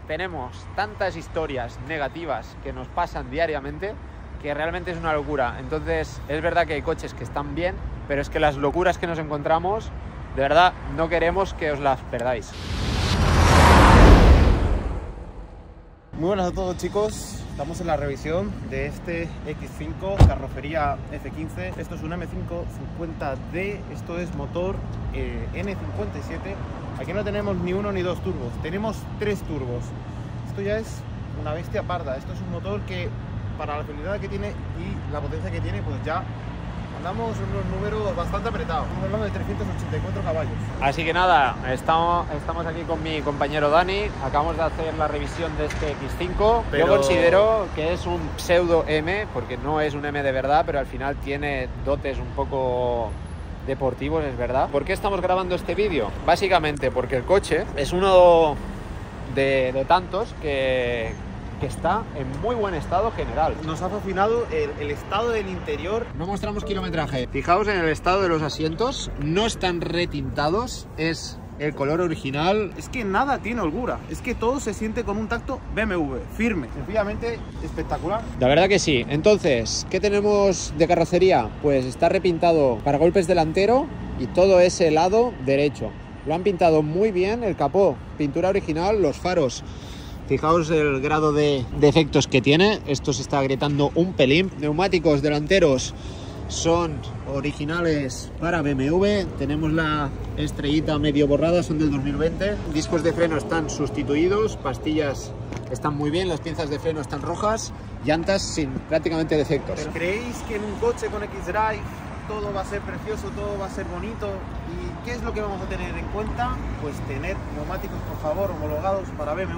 tenemos tantas historias negativas que nos pasan diariamente que realmente es una locura. Entonces es verdad que hay coches que están bien, pero es que las locuras que nos encontramos, de verdad, no queremos que os las perdáis. Muy buenas a todos, chicos. Estamos en la revisión de este X5 carrocería F15. Esto es un M550D, esto es motor N57. Aquí no tenemos ni uno ni dos turbos, tenemos tres turbos. Esto ya es una bestia parda. Esto es un motor que, para la cilindrada que tiene y la potencia que tiene, pues ya andamos en unos números bastante apretados. Estamos hablando de 384 caballos. Así que nada, estamos aquí con mi compañero Dani. Acabamos de hacer la revisión de este X5. Pero yo considero que es un pseudo M, porque no es un M de verdad, pero al final tiene dotes un poco deportivos, es verdad. ¿Por qué estamos grabando este vídeo? Básicamente porque el coche es uno de tantos que está en muy buen estado general. Nos ha fascinado el estado del interior. No mostramos kilometraje. Fijaos en el estado de los asientos, no están retintados, es el color original. Es que nada tiene holgura, es que todo se siente con un tacto BMW, firme, sencillamente espectacular. La verdad que sí. Entonces, ¿qué tenemos de carrocería? Pues está repintado para golpes delantero y todo ese lado derecho. Lo han pintado muy bien, el capó, pintura original, los faros. Fijaos el grado de defectos que tiene, esto se está agrietando un pelín. Neumáticos delanteros son originales para BMW, tenemos la estrellita medio borrada, son del 2020. Discos de freno están sustituidos, pastillas están muy bien, las piezas de freno están rojas, llantas sin prácticamente defectos. ¿Pero creéis que en un coche con X-Drive todo va a ser precioso, todo va a ser bonito? ¿Y qué es lo que vamos a tener en cuenta? Pues tener neumáticos, por favor, homologados para BMW.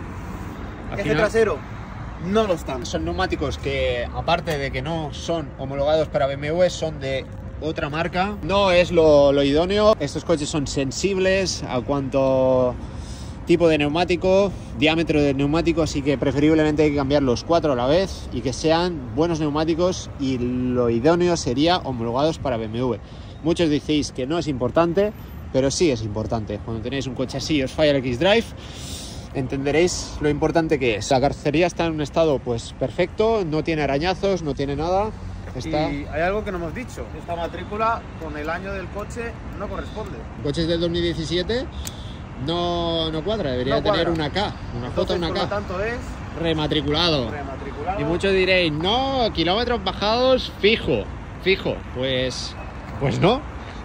Eje trasero no lo están. Son neumáticos que, aparte de que no son homologados para BMW, son de otra marca. No es lo idóneo. Estos coches son sensibles a cuanto tipo de neumático, diámetro del neumático, así que preferiblemente hay que cambiar los 4 a la vez y que sean buenos neumáticos, y lo idóneo sería homologados para BMW. Muchos decís que no es importante, pero sí es importante. Cuando tenéis un coche así y os falla el X-Drive, entenderéis lo importante que es. La carrocería está en un estado pues perfecto, no tiene arañazos, no tiene nada. Está... Y hay algo que no hemos dicho, esta matrícula con el año del coche no corresponde. Coches del 2017 no cuadra, debería tener una K, una J, una K. Por lo tanto es rematriculado. Y muchos diréis, no, kilómetros bajados fijo. Pues no.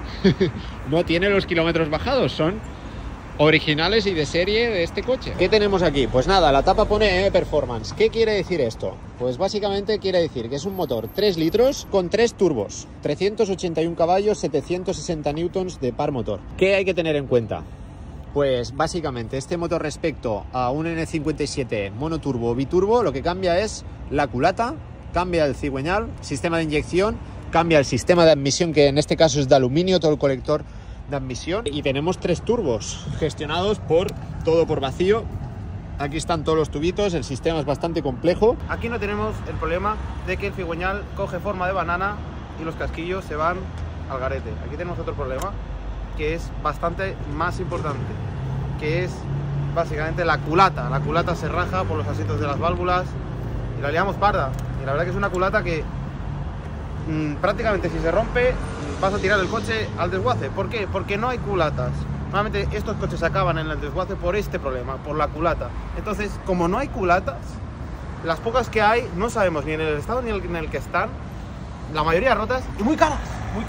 No tiene los kilómetros bajados, son originales y de serie de este coche. ¿Qué tenemos aquí? Pues nada, la tapa pone M Performance. ¿Qué quiere decir esto? Pues básicamente quiere decir que es un motor 3 litros con 3 turbos, 381 caballos, 760 newtons de par motor. ¿Qué hay que tener en cuenta? Pues básicamente este motor respecto a un N57 monoturbo o biturbo, lo que cambia es la culata, cambia el cigüeñal, sistema de inyección, cambia el sistema de admisión, que en este caso es de aluminio, todo el colector de admisión, y tenemos 3 turbos gestionados todo por vacío. Aquí están todos los tubitos, el sistema es bastante complejo. Aquí no tenemos el problema de que el cigüeñal coge forma de banana y los casquillos se van al garete. Aquí tenemos otro problema que es bastante más importante, que es básicamente la culata. La culata se raja por los asientos de las válvulas y la liamos parda. Y la verdad que es una culata que prácticamente si se rompe vas a tirar el coche al desguace. ¿Por qué? Porque no hay culatas. Normalmente estos coches acaban en el desguace por este problema, por la culata. Entonces, como no hay culatas, las pocas que hay no sabemos ni en el estado ni en el que están. La mayoría rotas y muy caras.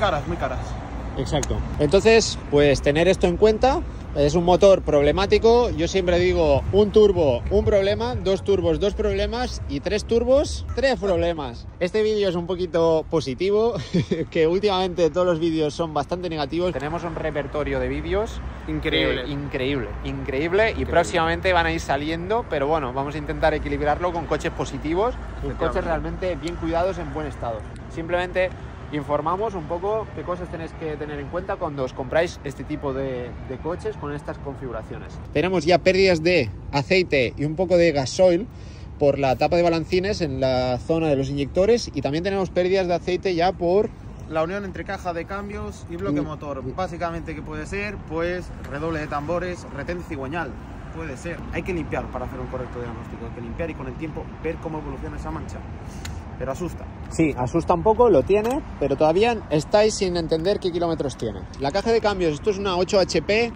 Exacto. Entonces, pues tener esto en cuenta. Es un motor problemático. Yo siempre digo, un turbo, un problema, 2 turbos, 2 problemas, y 3 turbos, 3 problemas. Este vídeo es un poquito positivo, que últimamente todos los vídeos son bastante negativos. Tenemos un repertorio de vídeos increíble, y próximamente van a ir saliendo, pero bueno, vamos a intentar equilibrarlo con coches positivos y coches realmente bien cuidados, en buen estado. Simplemente informamos un poco qué cosas tenéis que tener en cuenta cuando os compráis este tipo de coches con estas configuraciones. Tenemos ya pérdidas de aceite y un poco de gasoil por la tapa de balancines en la zona de los inyectores, y también tenemos pérdidas de aceite ya por la unión entre caja de cambios y bloque motor. Básicamente, ¿qué puede ser? Pues redoble de tambores, retén cigüeñal. puede ser. Hay que limpiar para hacer un correcto diagnóstico, hay que limpiar y con el tiempo ver cómo evoluciona esa mancha. Pero asusta. Sí, asusta un poco, lo tiene, pero todavía estáis sin entender qué kilómetros tiene. La caja de cambios, esto es una 8 HP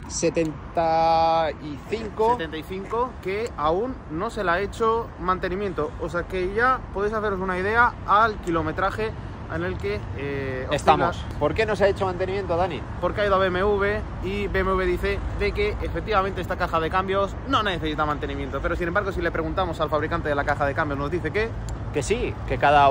75, que aún no se le ha hecho mantenimiento. O sea que ya podéis haceros una idea al kilometraje en el que estamos. ¿Por qué no se ha hecho mantenimiento, Dani? Porque ha ido a BMW y BMW dice de que efectivamente esta caja de cambios no necesita mantenimiento. Pero sin embargo, si le preguntamos al fabricante de la caja de cambios, nos dice que sí, que cada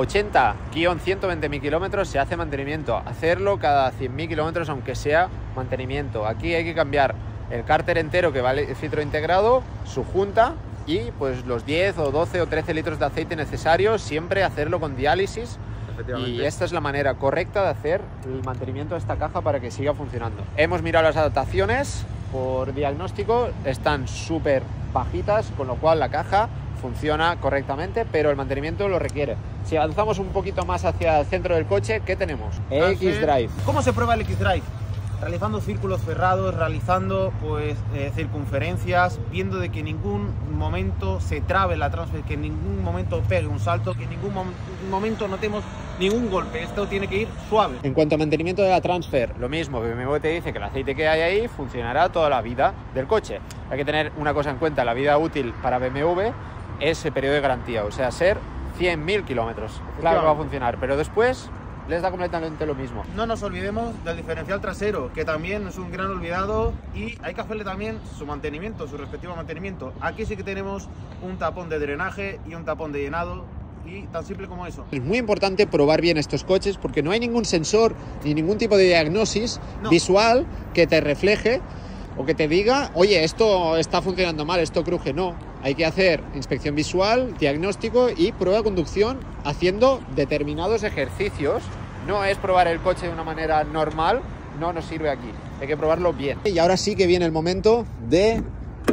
80-120.000 kilómetros se hace mantenimiento. Hacerlo cada 100.000 kilómetros, aunque sea mantenimiento. Aquí hay que cambiar el cárter entero, que vale el filtro integrado, su junta y pues los 10 o 12 o 13 litros de aceite necesarios, siempre hacerlo con diálisis. Y esta es la manera correcta de hacer el mantenimiento de esta caja para que siga funcionando. Hemos mirado las adaptaciones por diagnóstico, están súper bajitas, con lo cual la caja funciona correctamente, pero el mantenimiento lo requiere. Si avanzamos un poquito más hacia el centro del coche, ¿qué tenemos? X-Drive. ¿Cómo se prueba el X-Drive? Realizando círculos cerrados, realizando pues circunferencias, viendo de que en ningún momento se trabe la transfer, que en ningún momento pegue un salto, que en ningún momento notemos ningún golpe. Esto tiene que ir suave. En cuanto a mantenimiento de la transfer, lo mismo, BMW te dice que el aceite que hay ahí funcionará toda la vida del coche. Hay que tener una cosa en cuenta, la vida útil para BMW es el periodo de garantía, o sea, ser 100.000 kilómetros. Claro que va a funcionar, pero después les da completamente lo mismo. No nos olvidemos del diferencial trasero, que también es un gran olvidado y hay que hacerle también su mantenimiento, su respectivo mantenimiento. Aquí sí que tenemos un tapón de drenaje y un tapón de llenado y tan simple como eso. Es muy importante probar bien estos coches porque no hay ningún sensor ni ningún tipo de diagnosis visual que te refleje o que te diga, oye, esto está funcionando mal, esto cruje. No, hay que hacer inspección visual, diagnóstico y prueba de conducción haciendo determinados ejercicios. No es probar el coche de una manera normal, no nos sirve aquí, hay que probarlo bien. Y ahora sí que viene el momento de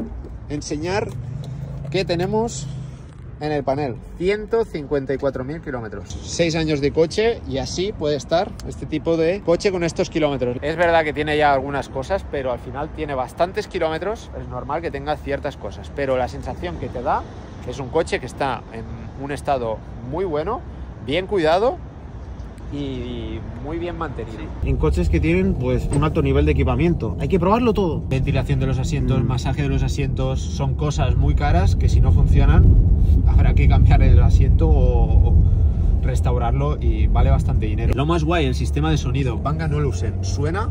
enseñar qué tenemos en el panel. 154.000 kilómetros. 6 años de coche y así puede estar este tipo de coche con estos kilómetros. Es verdad que tiene ya algunas cosas, pero al final tiene bastantes kilómetros. Es normal que tenga ciertas cosas, pero la sensación que te da es un coche que está en un estado muy bueno, bien cuidado y muy bien mantenido. En coches que tienen pues un alto nivel de equipamiento. Hay que probarlo todo. Ventilación de los asientos, masaje de los asientos, son cosas muy caras que si no funcionan habrá que cambiar el asiento o restaurarlo y vale bastante dinero. Lo más guay, el sistema de sonido. Bang & Olufsen suena.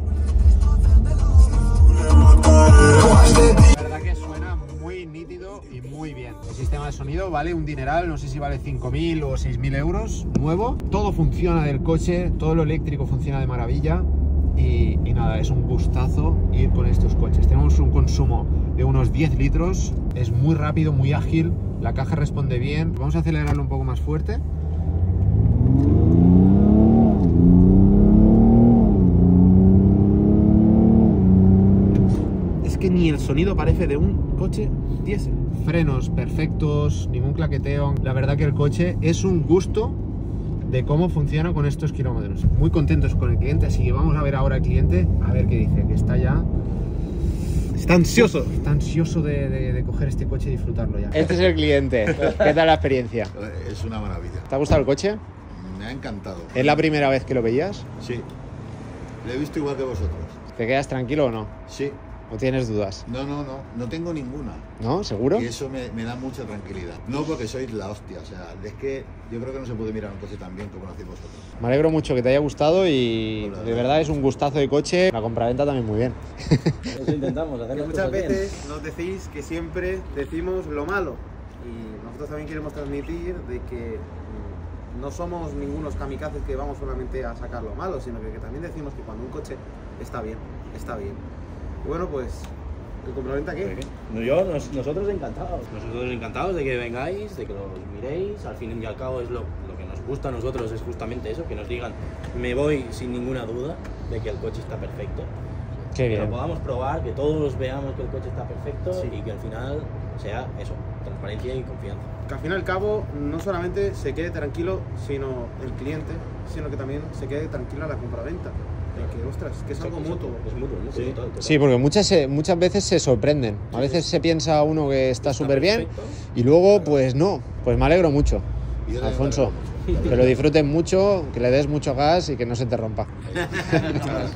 La verdad que suena muy nítido y muy bien. El sistema de sonido vale un dineral, no sé si vale 5.000 o 6.000 euros, nuevo. Todo funciona del coche, todo lo eléctrico funciona de maravilla y nada, es un gustazo ir con estos coches. Tenemos un consumo de unos 10 litros, es muy rápido, muy ágil, la caja responde bien. Vamos a acelerarlo un poco más fuerte. Que ni el sonido parece de un coche diésel. Frenos perfectos, ningún claqueteo. La verdad que el coche es un gusto de cómo funciona con estos kilómetros. Muy contentos con el cliente, así que vamos a ver ahora al cliente, a ver qué dice, que está ya... Está ansioso. Está ansioso de coger este coche y disfrutarlo ya. Este es el cliente. ¿Qué tal la experiencia? Es una maravilla. ¿Te ha gustado el coche? Me ha encantado. ¿Es la primera vez que lo veías? Sí. Lo he visto igual que vosotros. ¿Te quedas tranquilo o no? Sí. ¿O tienes dudas? No tengo ninguna. ¿No? ¿Seguro? Y eso me da mucha tranquilidad. No porque sois la hostia, o sea, es que yo creo que no se puede mirar un coche tan bien como lo hacéis vosotros. Me alegro mucho que te haya gustado y de verdad es un gustazo de coche. La compraventa también muy bien. Eso intentamos, hacer muchas veces nos decís que siempre decimos lo malo y nosotros también queremos transmitir de que no somos ningunos kamikazes que vamos solamente a sacar lo malo, sino que también decimos que cuando un coche está bien, está bien. Bueno, pues, ¿el compraventa qué? Nosotros encantados de que vengáis, de que los miréis. Al fin y al cabo es lo que nos gusta a nosotros, es justamente eso, que nos digan, me voy sin ninguna duda de que el coche está perfecto. Qué bien. Que lo podamos probar, que todos veamos que el coche está perfecto y que al final sea eso, transparencia y confianza. Que al fin y al cabo no solamente se quede tranquilo sino el cliente, sino que también se quede tranquila la compraventa. que, ostras, que es algo mutuo. Es mutuo, Sí. total. Sí, porque muchas veces se sorprenden. A veces se piensa uno que está súper bien perfecto. y luego, pues no. Pues me alegro mucho, Y yo también Alfonso. me alegro mucho. Que lo disfruten mucho, que le des mucho gas y que no se te rompa.